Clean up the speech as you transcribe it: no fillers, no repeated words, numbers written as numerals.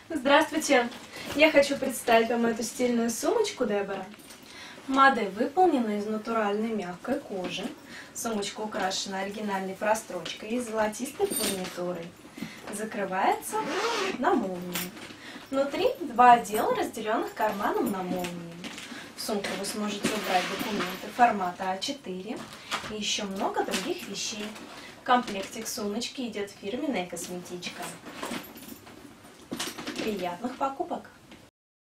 Здравствуйте! Я хочу представить вам эту стильную сумочку Дебора. Модель выполнена из натуральной мягкой кожи. Сумочка украшена оригинальной прострочкой и золотистой фурнитурой. Закрывается на молнию. Внутри два отдела, разделенных карманом на молнии. В сумку вы сможете убрать документы формата А4 и еще много других вещей. В комплекте к сумочке идет фирменная косметичка. Приятных покупок!